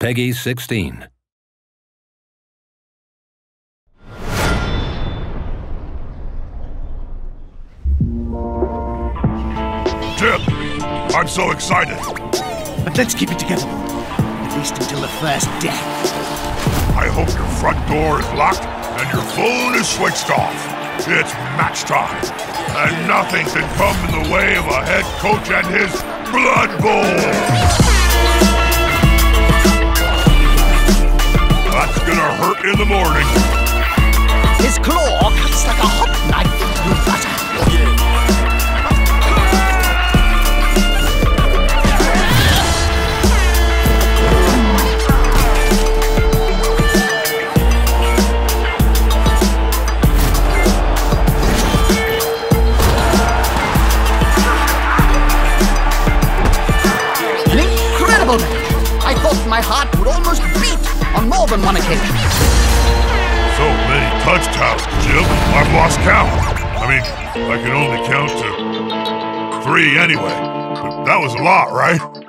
Peggy 16. Jim, I'm so excited. But let's keep it together, at least until the first death. I hope your front door is locked and your phone is switched off. It's match time, and nothing can come in the way of a head coach and his Blood Bowl. That's gonna hurt in the morning. His claw cuts like a hot knife through butter. An incredible match. I thought my heart would almost beat on more than one occasion. So many touchdowns, Jim. I've lost count. I mean, I can only count to 3 anyway. But that was a lot, right?